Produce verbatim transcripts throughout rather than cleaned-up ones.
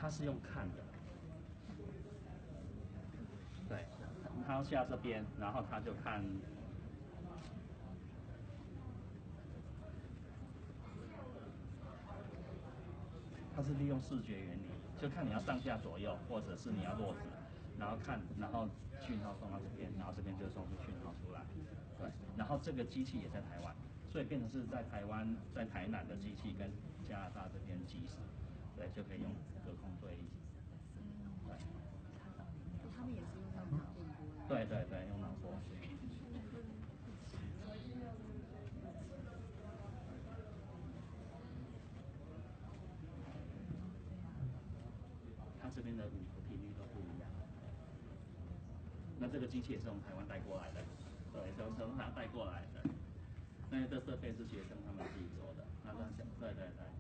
它是用看的，对，它下这边，然后它就看。它是利用视觉原理，就看你要上下左右，或者是你要落指，然后看，然后讯号送到这边，然后这边就送出讯号出来，对。然后这个机器也在台湾，所以变成是在台湾，在台南的机器跟加拿大这边计时，对，就可以用隔空对应。对。 他们也是用那种电波。 对对对，用脑波。它这边的五个频率都不一样。那这个机器也是从台湾带过来的，对，从从它带过来的。那些这设备是学生他们自己做的。那这样讲，对对对。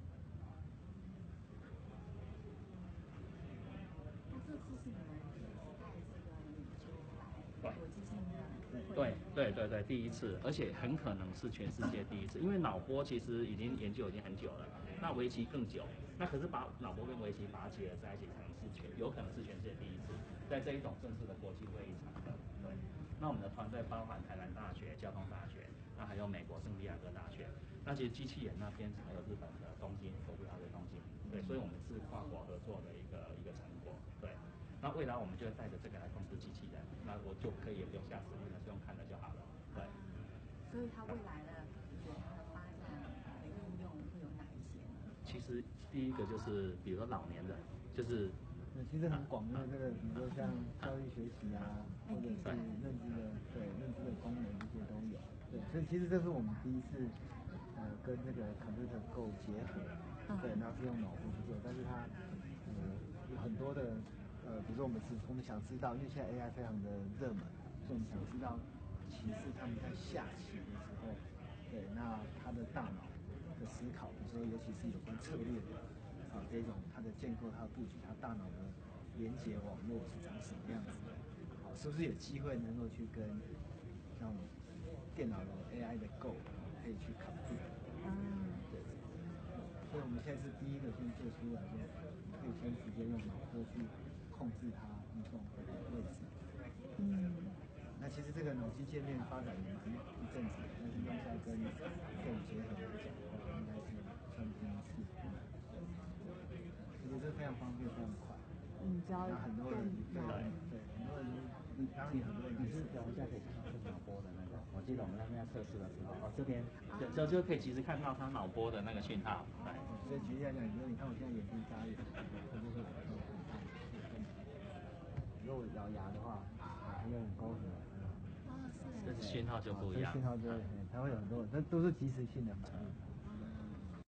那这次是你们第一次带这个研究来国际性的？ 对对对对，第一次，而且很可能是全世界第一次，因为脑波其实已经研究已经很久了，那围棋更久。那可是把脑波跟围棋把它结合在一起，可能是全有可能是全世界第一次，在这一种正式的国际会议场合。对，那我们的团队包含台南大学、交通大学，那还有美国圣地亚哥大学。那其实机器人那边还有日本的东京，国际大学东京。对，所以我们是跨国合作的一个一个成果。对，那未来我们就会带着这个来控制机器人，那我就可以也不用下指令了，就用看的就好了。对。 所以它未来的，你觉得它的发展的应用会有哪一些呢？ 其实第一个就是，比如说老年人，就是， 对，其实很广的这个，比如说像教育学习啊，或者是认知的，对认知的功能这些都有。对，所以其实这是我们第一次，呃，跟这个 Computer Go 结合，对，然后是用脑部去做，但是它，呃，有很多的，呃，比如说我们是，我们想知道，因为现在 A I 非常的热门，所以我们想知道棋士他们在下棋的时候，对，那他的大脑的思考，比如说尤其是有关策略的啊这种，它的建构、它的布局、它大脑的连接网络是长什么样子的？好，是不是有机会能够去跟像电脑的 A I 的 Go 可以去 compete？ 嗯，对。所以我们现在是第一个先做出来说，可以先直接用脑波去控制它移动的位置。嗯。那其实这个脑机界面发展也蛮一阵子的，但是用在跟 Game 结合来讲的话，应该是算第一次。而且这非常方便，非常快。 嗯，只要很多人对对，很多人你当然也很多人你是等一下可以看到是脑波的那个，我记得我们那边在测试的时候，哦这边就就就可以其实看到它脑波的那个讯号。对， 所以举例来讲，比如你看我现在眼睛眨眼，它就会有很大的问题。如果咬牙的话，它就很高很哦，是。 这是讯号就不一样。 讯号就会，它会有很多，这都是即时性的反应。